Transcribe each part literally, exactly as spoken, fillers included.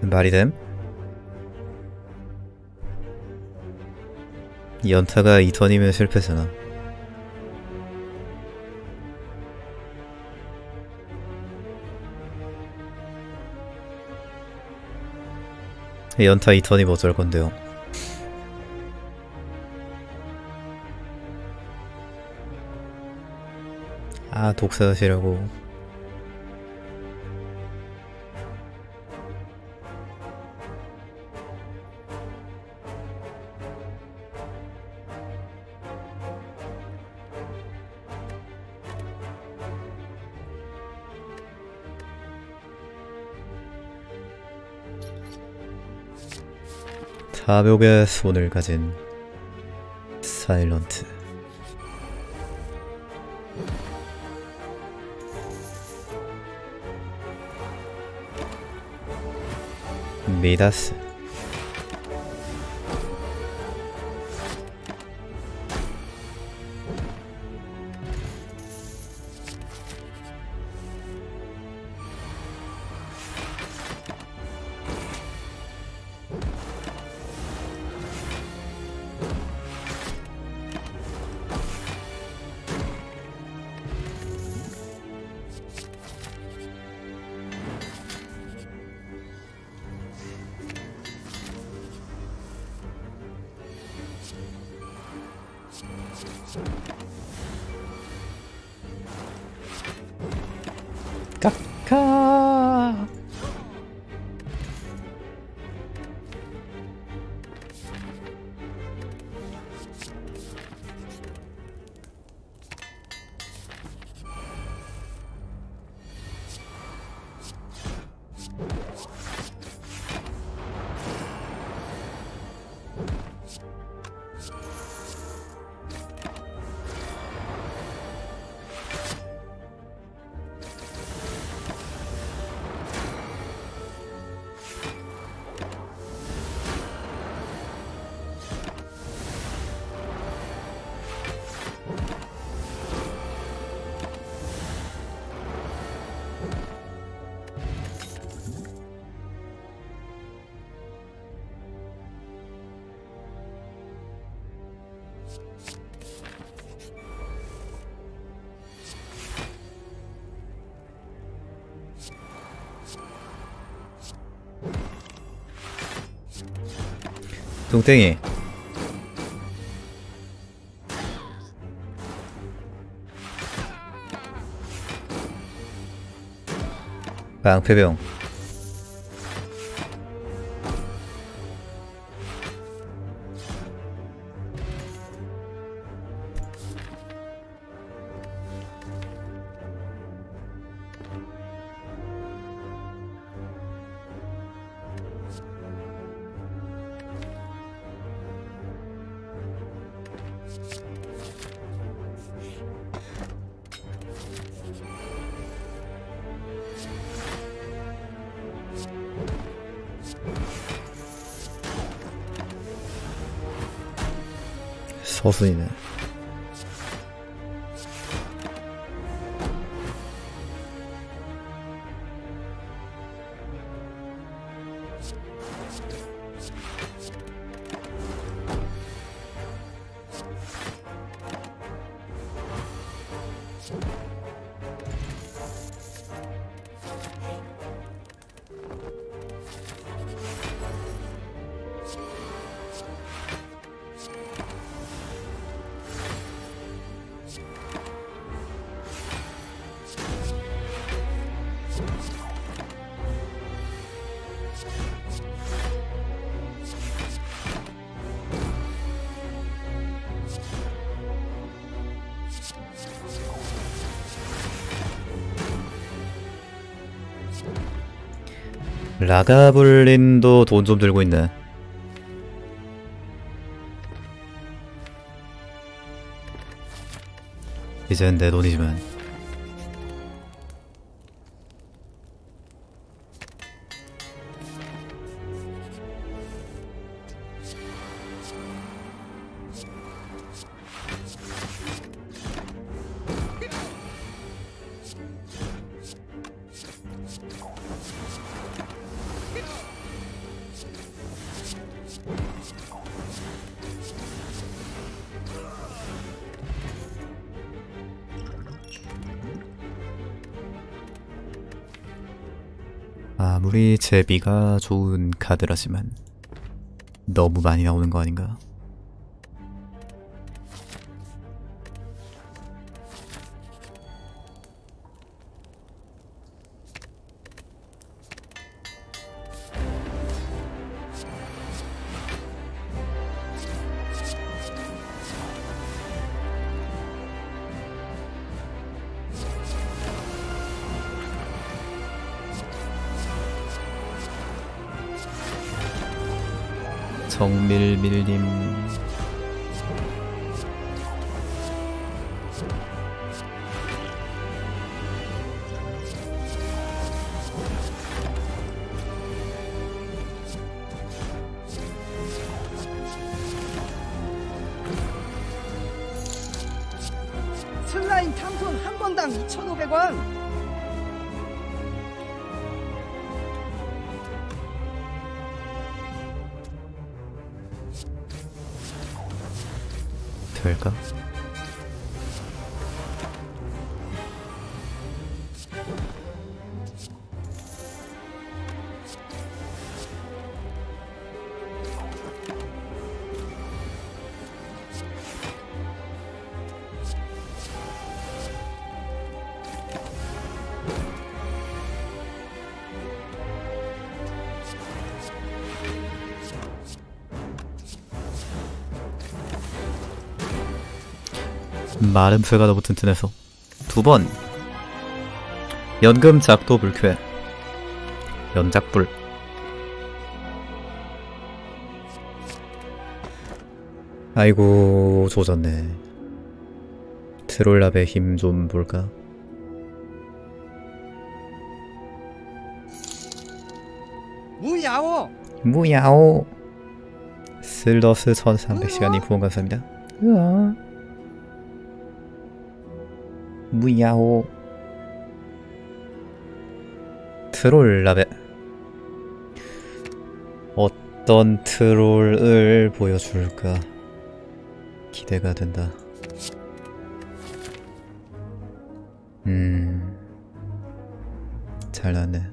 말이 됨? 연타가 이 턴이면 실패잖아. 연타 이 턴이 뭐 어쩔 건데요. 아, 독사하시라고. 사벽의 손을 가진 사일런트. 미다스. 까까. 뚱땡이. 방패병. 서순이네. 라가블린도 돈 좀 들고 있네. 이젠 내 돈이지만. 아무리 제비가 좋은 카드라지만 너무 많이 나오는 거 아닌가? 정밀밀님 슬라임 탐톤 한 번당 이천오백 원. 될까? 마름쇠가 너무 튼튼해서 두번 연금 작도 불쾌 연작불 아이고 조졌네. 트롤랍의 힘 좀 볼까? 무야오. 무야오 슬더스 천삼백 시간님 후원 감사합니다. 으아. 무야오 트롤라베 어떤 트롤을 보여줄까 기대가 된다. 음 잘나네.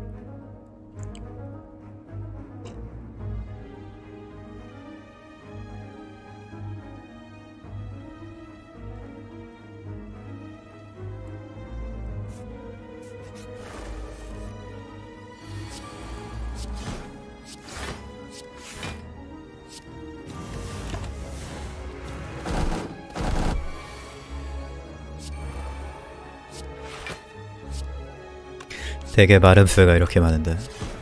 되게 마름수가 이렇게 많은데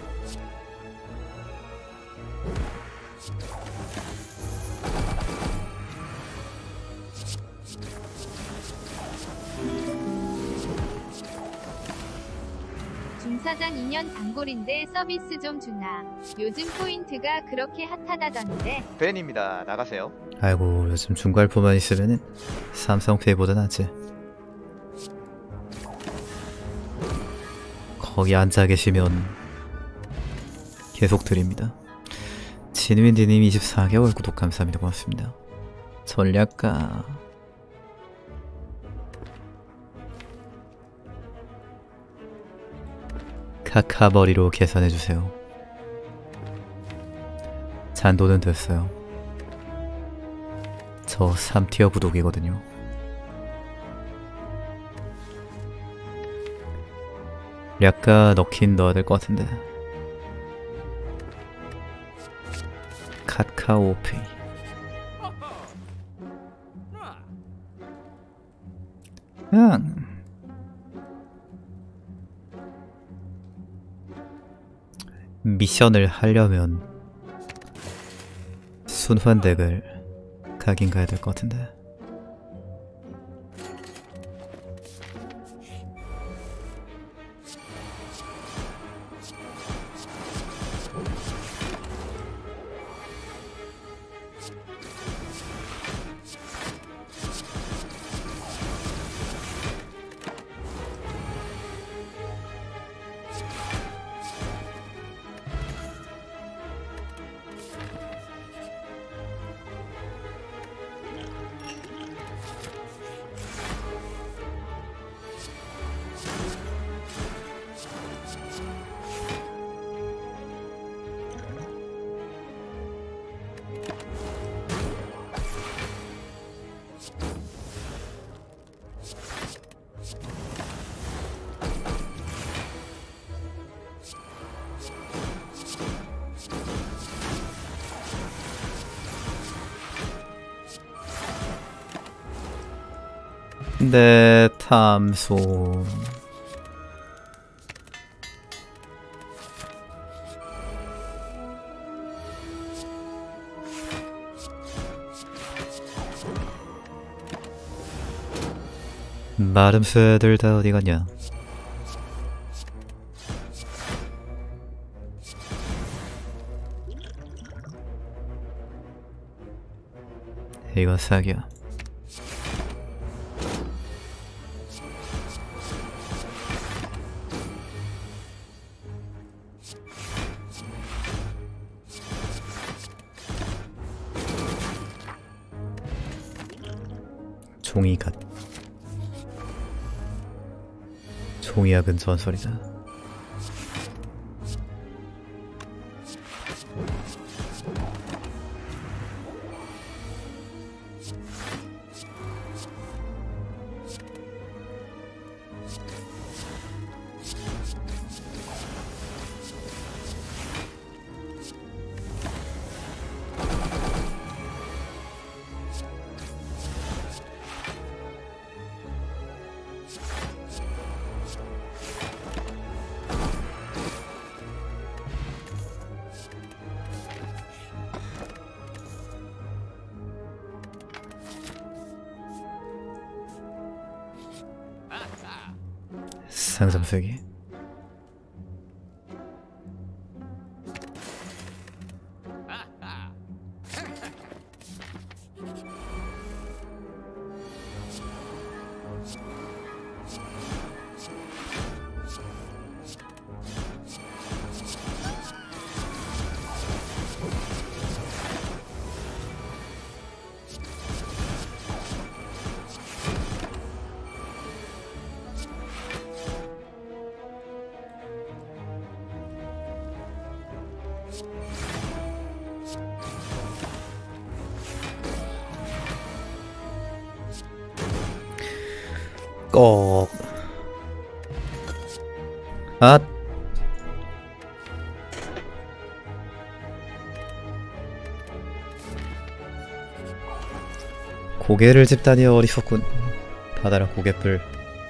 중사장 이 년 단골인데 서비스 좀 주나. 요즘 포인트가 그렇게 핫하다던데. 벤입니다. 나가세요. 아이고 요즘 중괄포만 있으면은 삼성페이보다 낫지. 거기 앉아 계시면 계속 드립니다. 진윈디님 이십사 개월 구독 감사합니다. 고맙습니다. 전략가 카카버리로 계산해주세요. 잔도는 됐어요. 저 삼 티어 구독이거든요. 약간 넣긴 넣어야 될 것 같은데. 카카오페이 그냥 미션을 하려면 순환덱을 가긴 가야 될 것 같은데. 내 탐소. 마름새들 다 어디 갔냐? 이거 사기야. 종이갓. 종이약은 전설이다. 상점 쓰기. 꼭. 아. 고개를 집다니 어리석군. 받아라 고개뿔.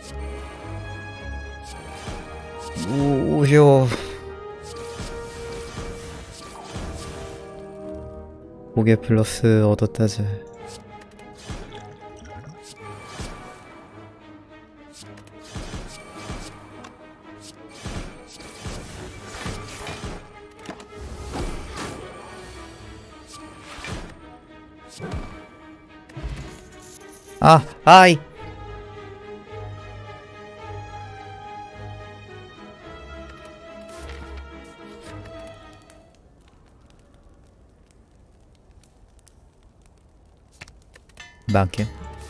우효. 고개 플러스 얻었다지. 아, 아이. 많게.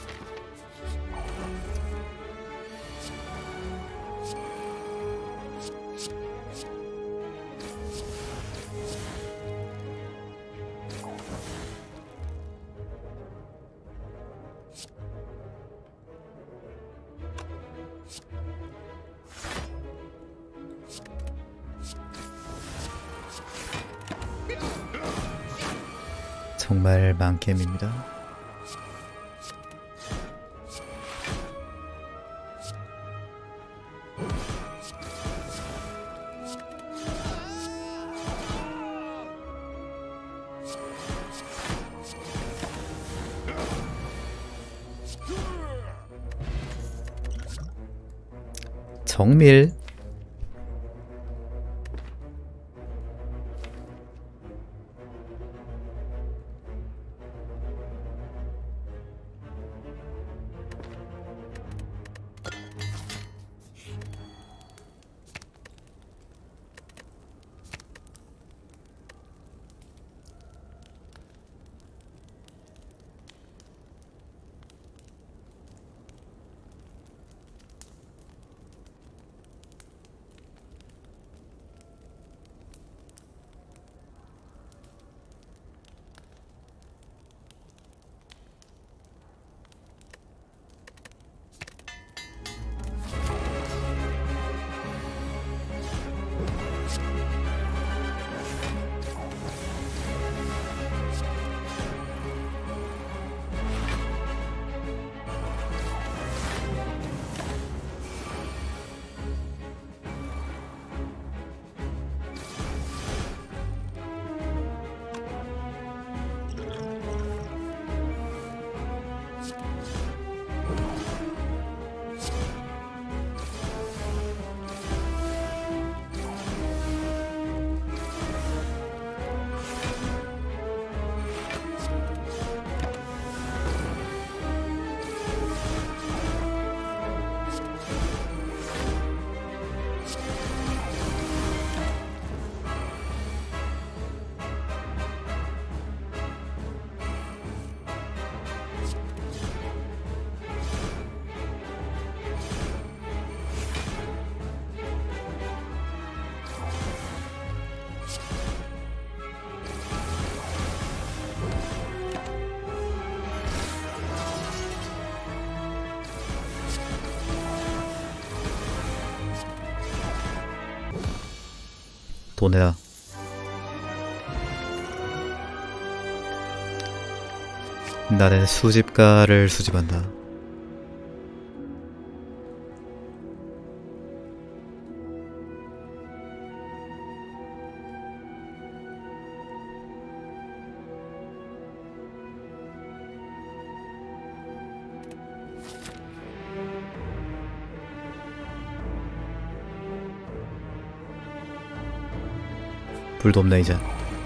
정말 많게입니다. 정밀. 돈 내놔. 나는 수집가를 수집한다. 불도 없네 이제.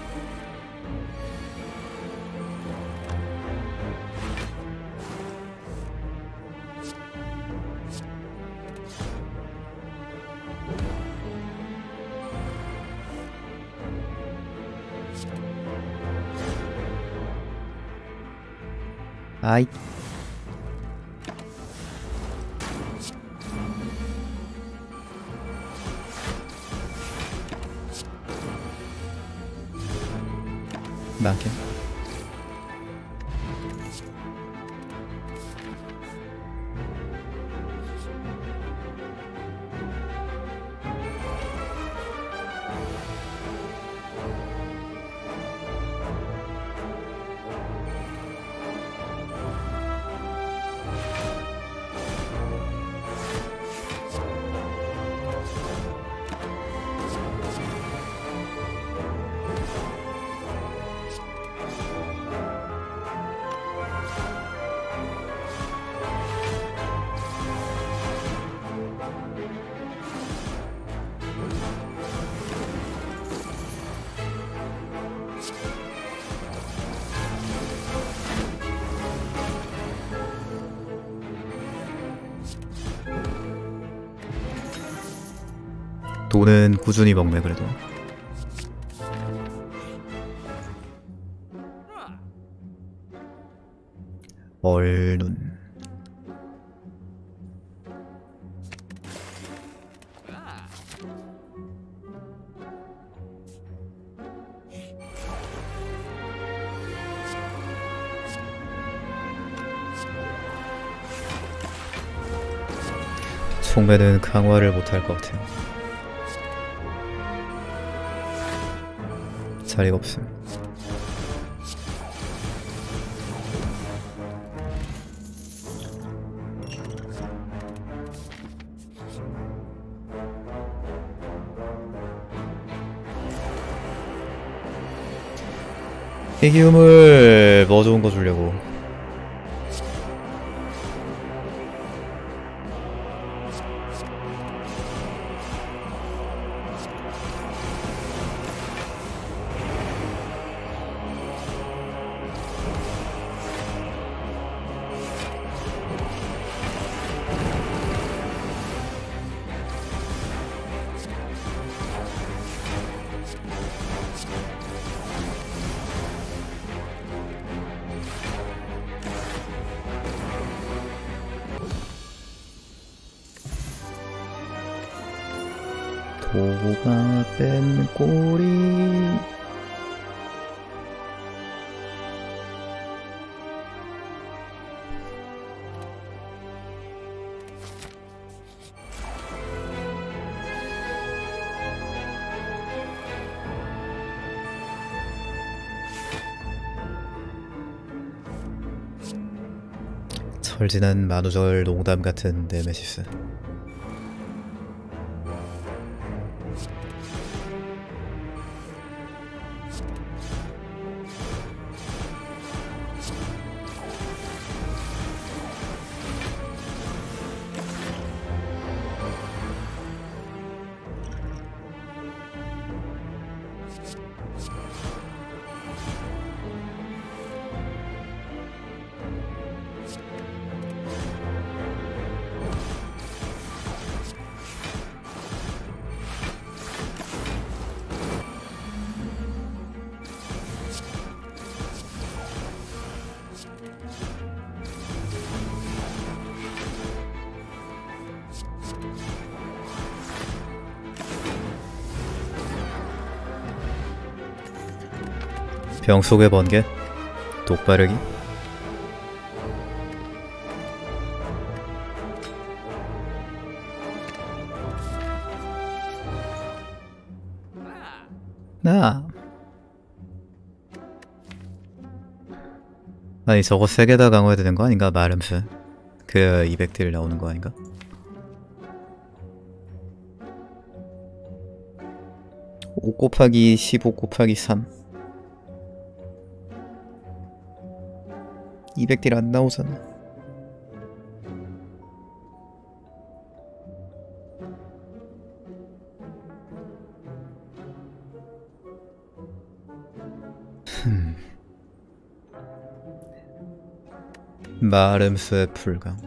아이. 많게. 돈은 꾸준히 먹네 그래도. 얼눈. 총매는 강화를 못할 것 같아요. 자리가 없음. 희귀음을 뭐 좋은 거 주려고. 도구가 뺀 꼬리. 철진한 만우절 농담 같은 네메시스. 병 속의 번개? 독바르기? 나 아니 저거 세 개 다 강화해야 되는 거 아닌가? 마름스 그 이백 딜 나오는 거 아닌가? 오 곱하기 십오 곱하기 삼 이백 딜 안 나오잖아. 흠. 마름스의 풀강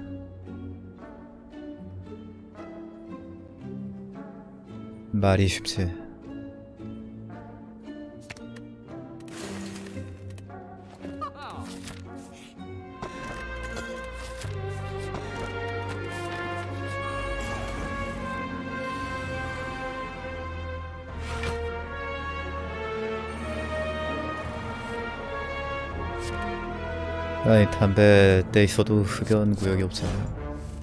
말이 쉽지. 아니 담배 떼 있어도 흡연 구역이 없잖아요.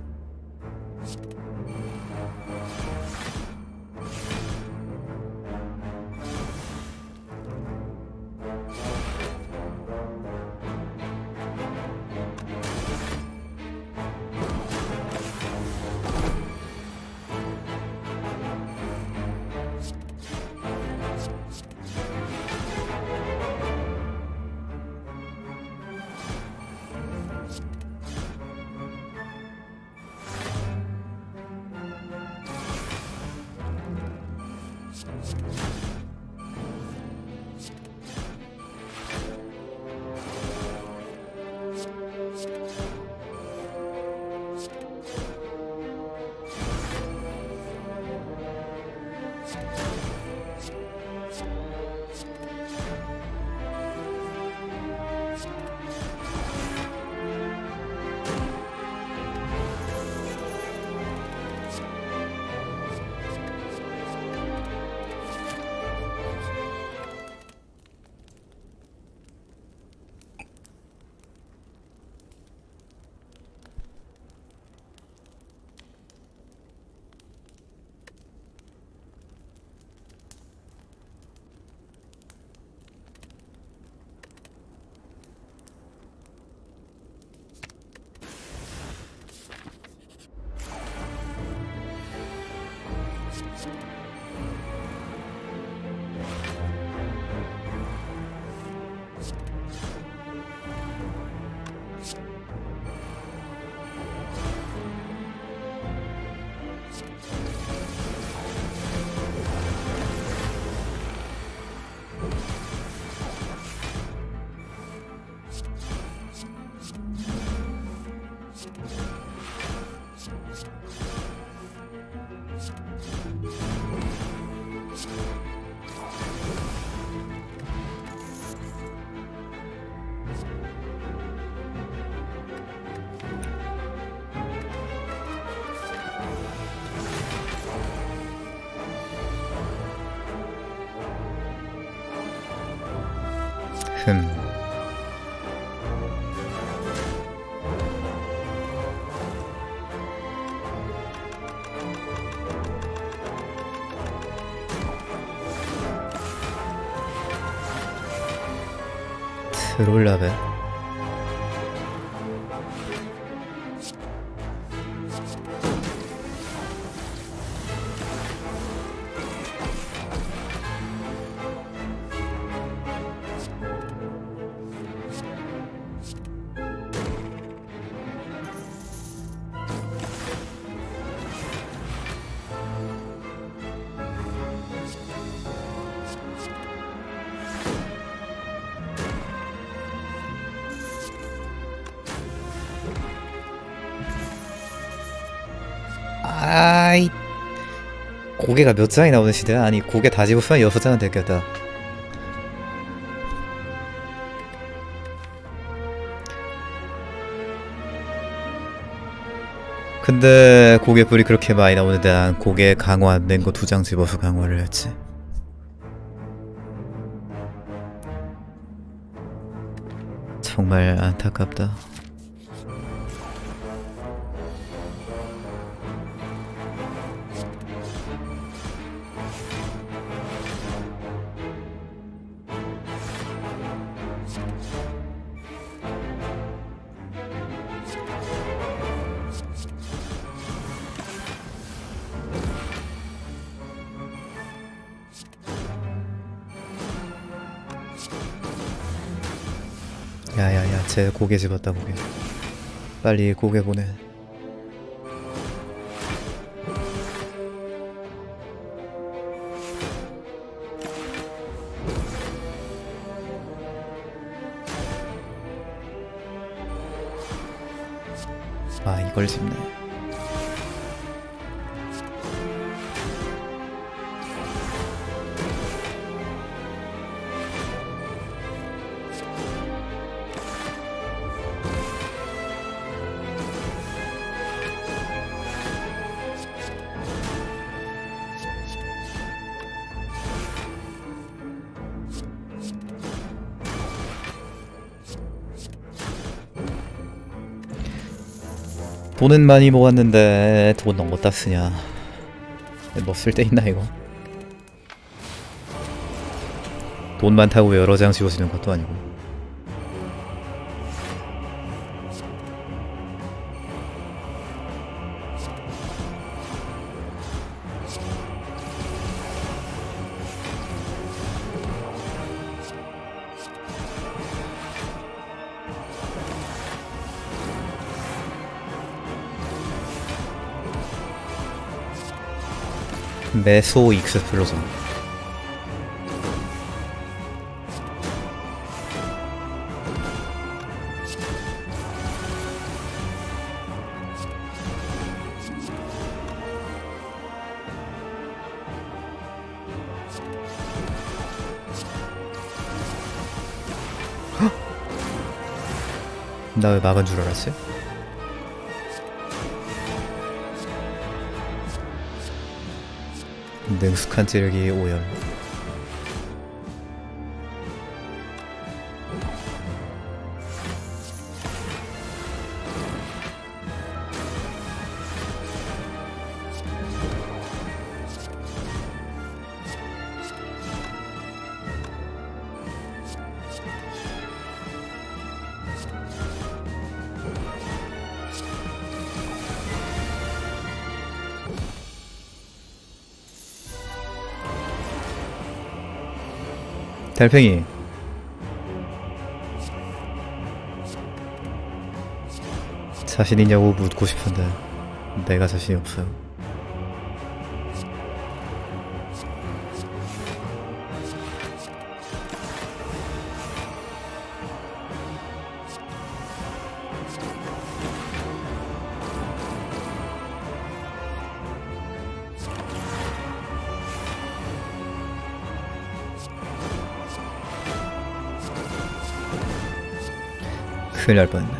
흠. 트롤라벨. 아이 고개가 몇 장이 나오는 시대야? 아니 고개 다 집었으면 여섯 장은 됐겠다. 근데 고개뿔이 그렇게 많이 나오는데 난 고개 강화 안 된 거 두 장 집어서 강화를 했지. 정말 안타깝다. 야, 쟤 고개 집었다 고개. 빨리 고개 보내. 아, 이걸 집네. 돈은 많이 모았는데 돈 어디다 쓰냐. 뭐 쓸 데 있나 이거. 돈 많다고 여러 장 지워지는 것도 아니고. 메소 익스플로전. 나 왜 막은 줄 알았지? 능숙한 찌르기 오열. 달팽이. 자신 있냐고 묻고 싶은데 내가 자신이 없어요. 큰일 날 뻔했네.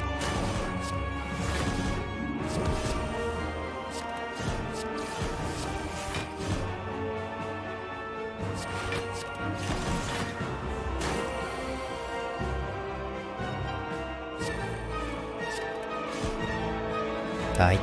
다이.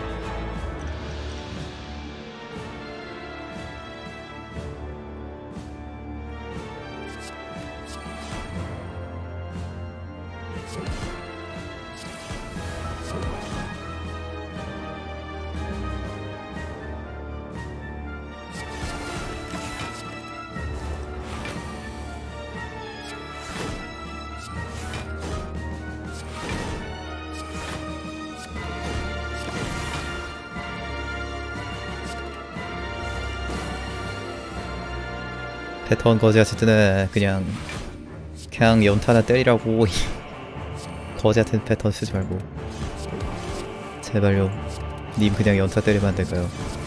패턴 거지같이 뜨네. 그냥 그냥 연타나 때리라고. 거지같은 패턴 쓰지 말고 제발요. 님 그냥 연타 때리면 안 될까요?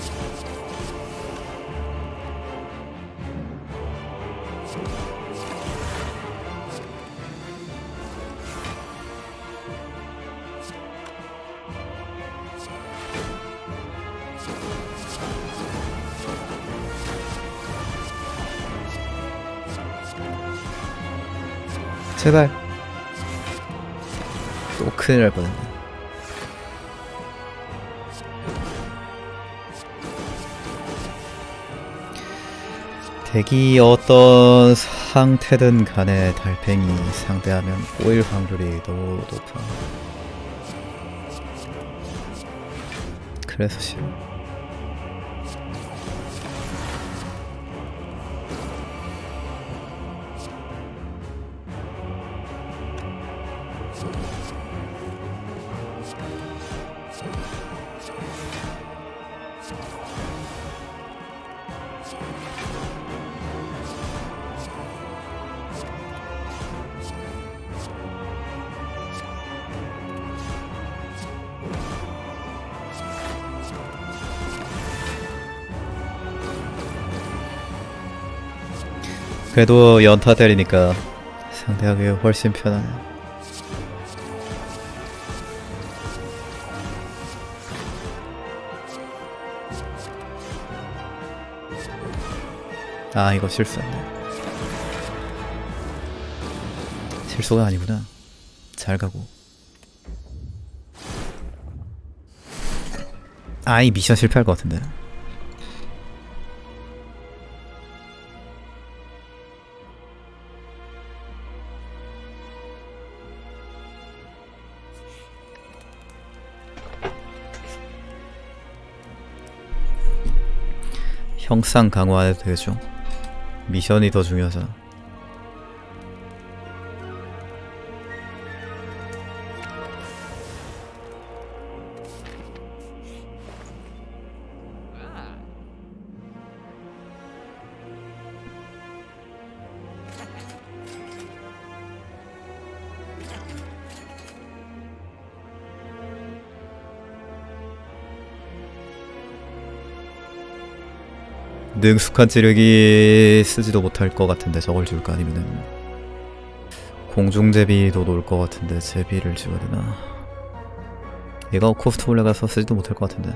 제발. 또 큰일 날 뻔했네. 덱이 어떤 상태든 간에 달팽이 상대하면 꼬일 확률이 너무 높아. 그래서 싫어. 그래도 연타 때리니까 상대하기 훨씬 편하네. 아 이거 실수했네. 실수가 아니구나. 잘 가고. 아이 미션 실패할 것 같은데. 형상 강화해도 되겠죠? 미션이 더 중요하죠. 능숙한 찌르기 쓰지도 못할 것 같은데 저걸 줄까? 아니면은 공중제비도 놓을 것 같은데 제비를 지어야 되나? 얘가 코스트 올라가서 쓰지도 못할 것 같은데.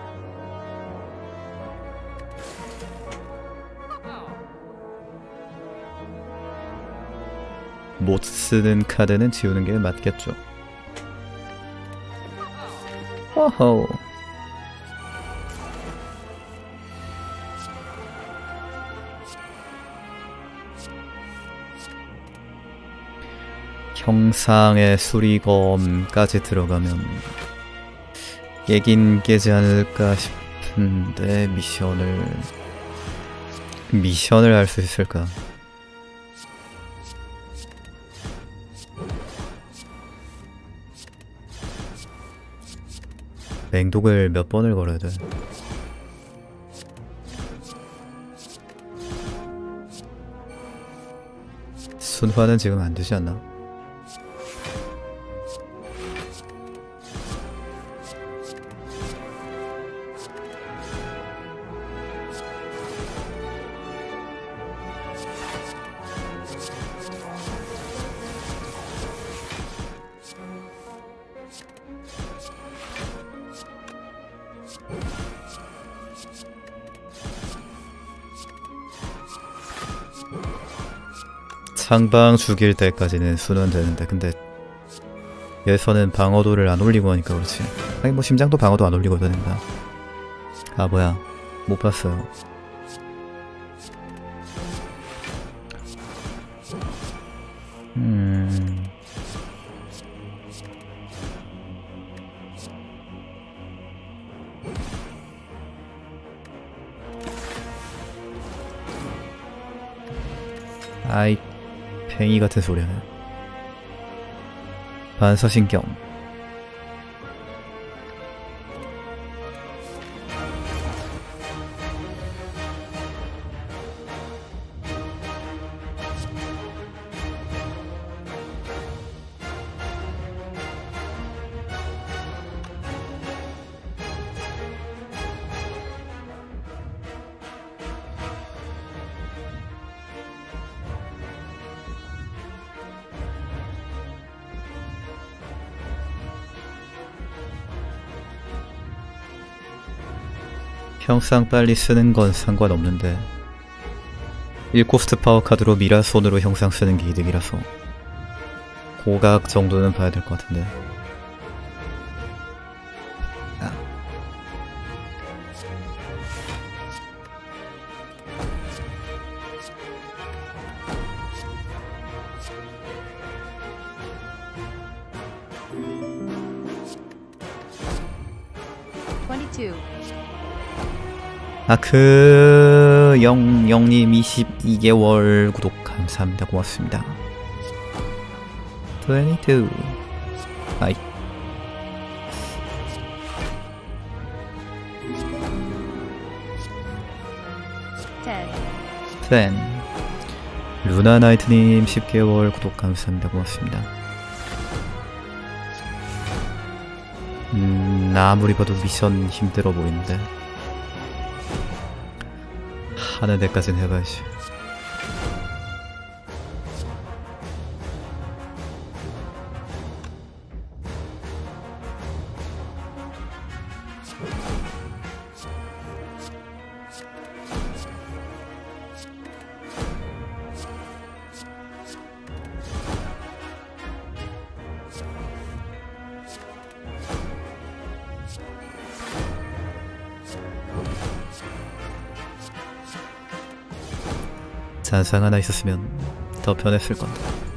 못 쓰는 카드는 지우는 게 맞겠죠. 호호. 형상의 수리검까지 들어가면 깨긴 깨지 않을까 싶은데 미션을 미션을 할 수 있을까? 맹독을 몇 번을 걸어야 돼? 순화는 지금 안 되지 않나? 상방 죽일 때까지는 순환되는데 근데 얘에서는 방어도를 안 올리고 하니까 그렇지. 아니 뭐 심장도 방어도 안 올리고 된다. 아 뭐야 못 봤어요. 음... 아이 팽이 같은 소리하네. 반사신경. 형상 빨리 쓰는 건 상관없는데 일 코스트 파워 카드로 미라손으로 형상 쓰는 게 이득이라서 고각 정도는 봐야 될 것 같은데. 아. 이십이. 아크 영영님 이십이 개월 구독 감사합니다. 고맙습니다. 이십이. 아이. 십. 루나나이트님 십 개월 구독 감사합니다. 고맙습니다. 음, 아무리 봐도 미션 힘들어 보이는데 하는 데까진 해봐야지. 잔상 하나 있었으면 더 편했을 건데.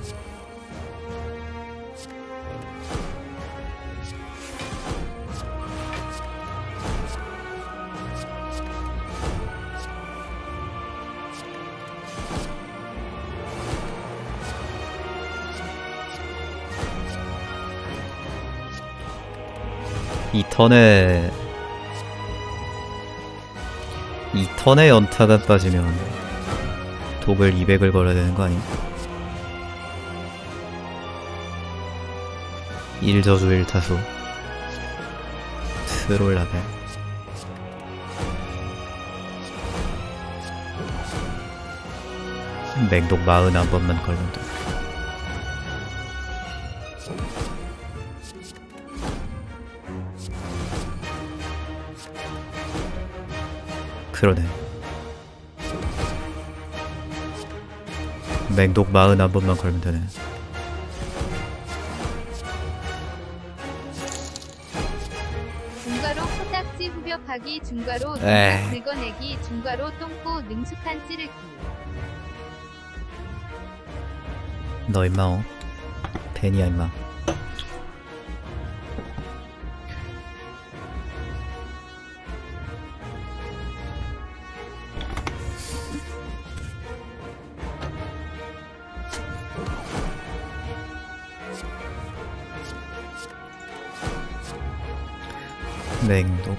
이 턴에 이 턴에 연타가 빠지면 독을 이백을 걸어야 되는 거 아님? 일저주 일타수 트롤 라벨. 맹독 마흔 한 번만 걸면 돼. 그러네. 맹독 마흔 한 번만 걸면 되네. 중과로 코딱지 후벼파기, 중과로 에이. 긁어내기, 중과로 똥꼬 능숙한 찌르기. 너 임마 어? 팬이야 임마. 맹독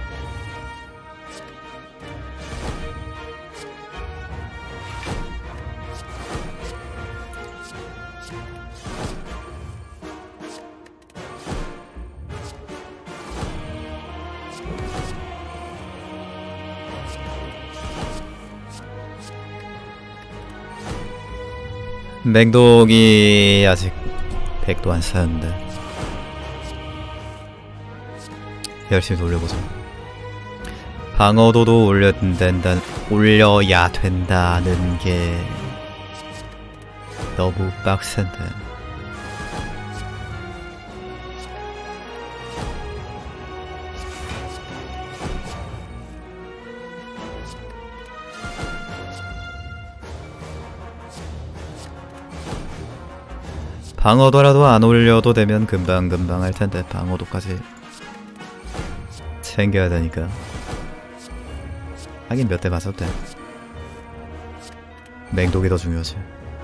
맹독이 아직 백도 안 쌓였는데 열심히 돌려보자. 방어도도 올려 된다, 올려야 된다는 게 너무 빡센데. 방어도라도 안 올려도 되면 금방금방 할 텐데 방어도까지 챙겨야 되니까. 하긴 몇 대 맞아도 돼. 맹독이 더 중요하지.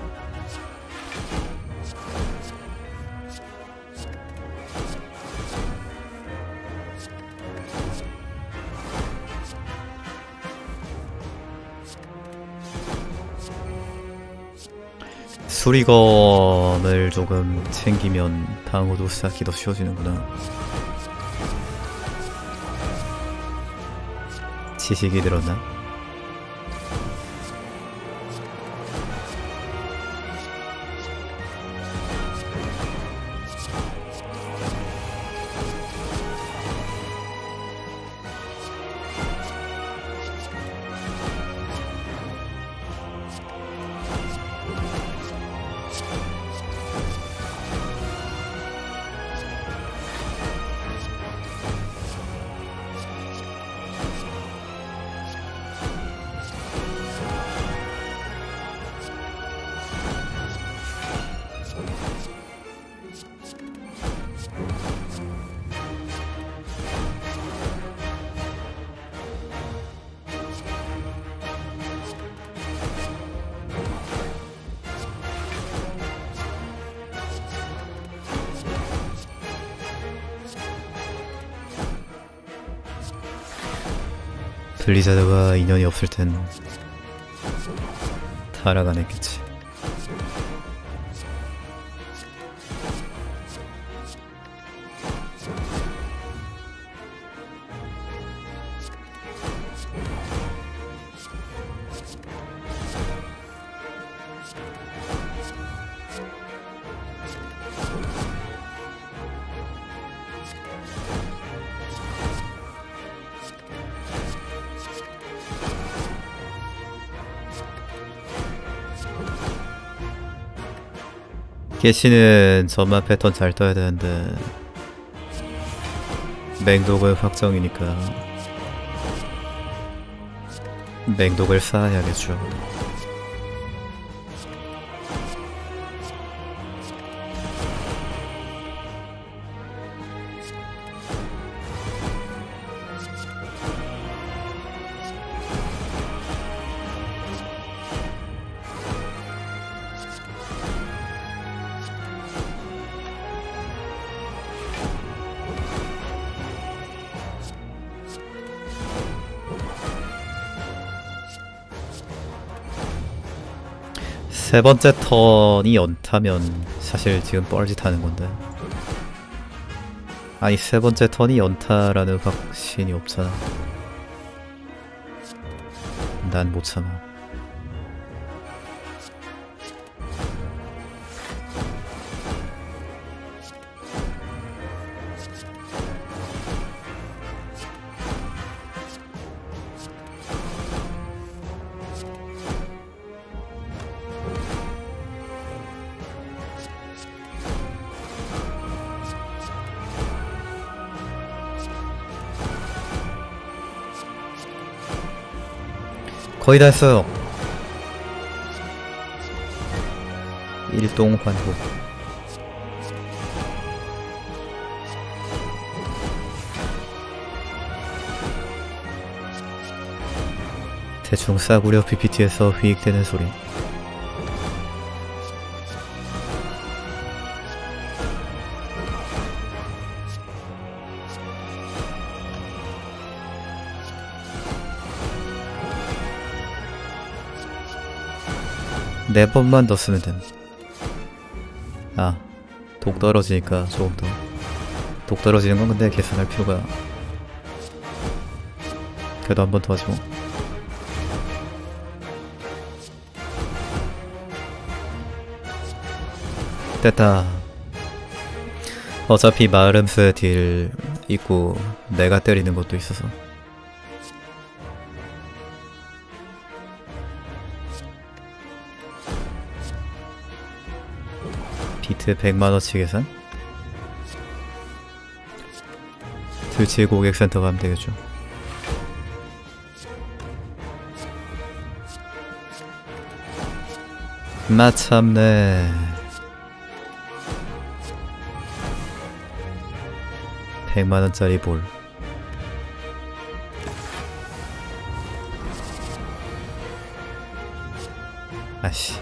수리검을 조금 챙기면 방어도 쌓기 더 쉬워지는구나. 지식이 들었나? 블리자드가 인연이 없을 땐 타락 안 했겠지. 게시는 전만 패턴 잘 떠야 되는데 맹독은 확정이니까 맹독을 쌓아야겠죠. 세 번째 턴이 연타면 사실 지금 뻘짓하는 건데. 아니 세 번째 턴이 연타라는 확신이 없잖아. 난 못 참아. 거의 다 했어요. 일동 환복. 대충 싸구려 피피티에서 휘익대는 소리. 네 번만 더 쓰면 됨. 아, 독 떨어지니까 조금 더. 독 떨어지는 건 근데 계산할 필요가. 그래도 한 번 더 하지 뭐. 됐다. 어차피 마름스 딜 있고 내가 때리는 것도 있어서. 비트 백만원치 계산? 들치 고객센터 가면 되겠죠. 마참네. 백만원짜리 볼. 아씨,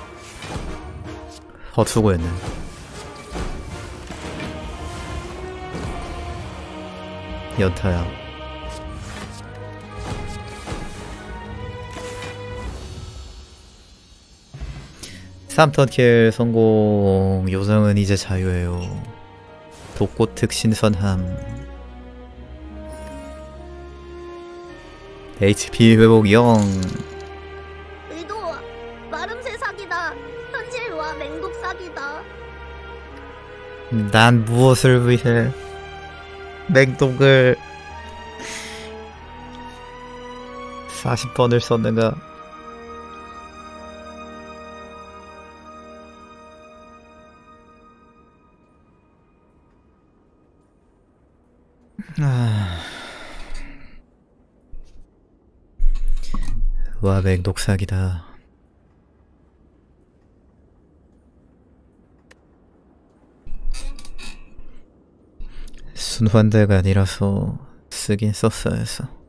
헛수고했네. 연타야. 삼 턴 킬 성공. 요정은 이제 자유예요. 독꽃 특신선함. 에이치피 회복 영. 의도 마름새 사기다. 현실과 맹독 사기다. 난 무엇을 위해 맹독을 사십 번을 썼는가. 아... 와, 맹독 사기다. 순환대가 아니라서 쓰긴 썼어야 했어.